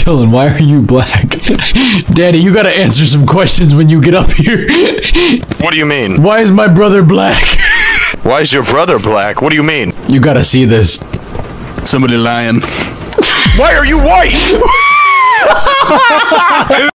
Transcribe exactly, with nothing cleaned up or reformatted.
Dylan, why are you black? Danny, you gotta answer some questions when you get up here. What do you mean? Why is my brother black? Why is your brother black? What do you mean? You gotta see this. Somebody lying. Why are you white?